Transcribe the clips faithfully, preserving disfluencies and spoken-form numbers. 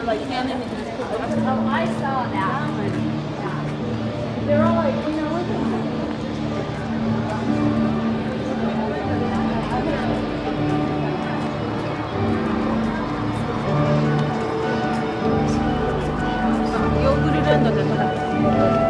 like him and his Oh, I saw that one. Yeah. They're all like, you know, what's it? ヨーグルランドで食べて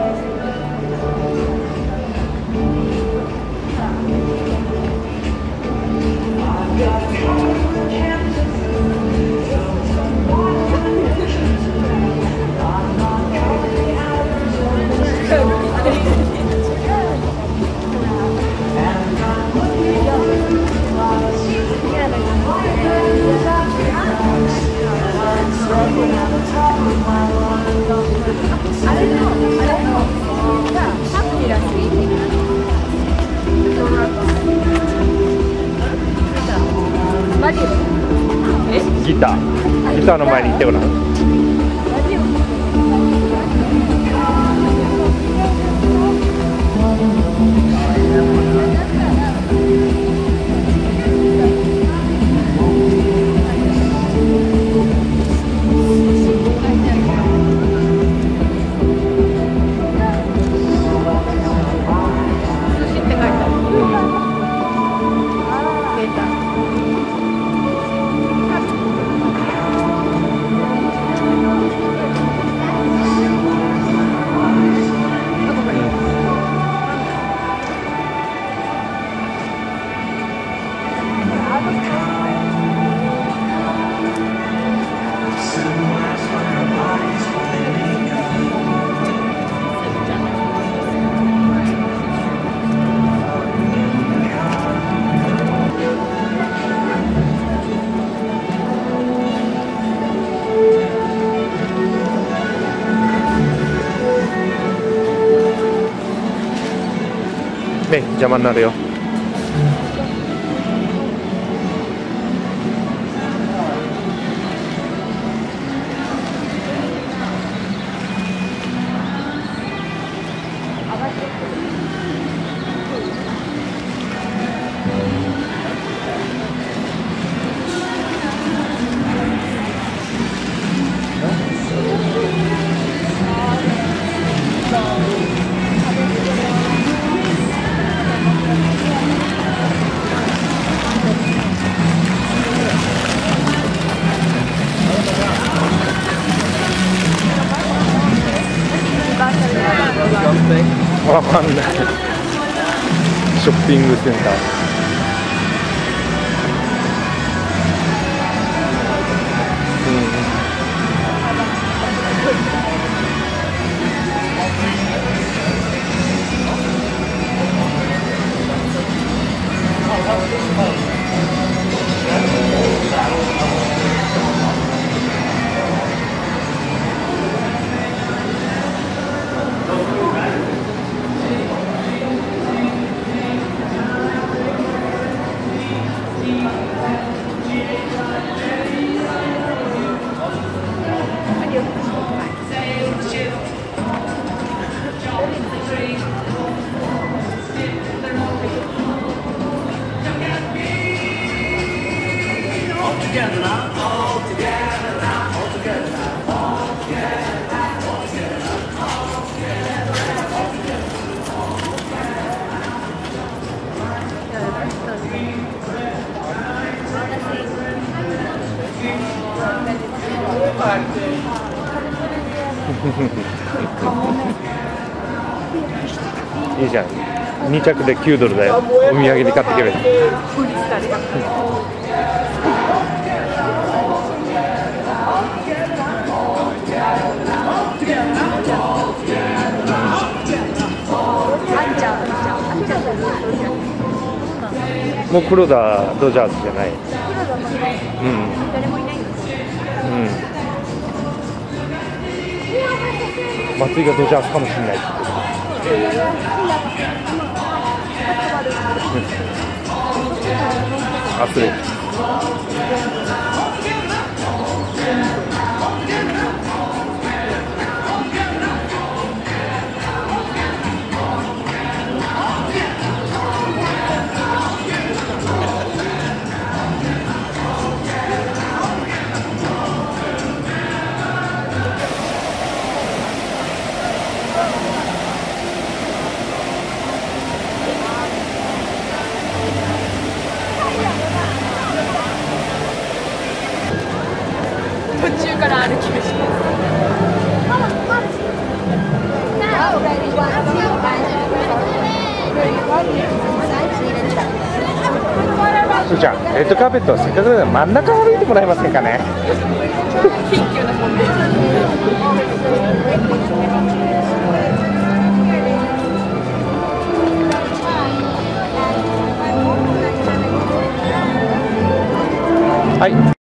ギター、ギターの前に行ってごらん。ね、邪魔になるよ。わかんない。ショッピングセンター。いいじゃん。に着できゅうドルだよ。お土産に買ってけばいい。もう黒田ドジャースじゃない。うん。誰もいないんですよ。うん。松井がドジャースかもしれないって言ってる。アスレチック。 途中から歩きました。 すーちゃん、レッドカーペットせっかくなので真ん中を歩いてもらえませんかね。 緊急なコメンはい。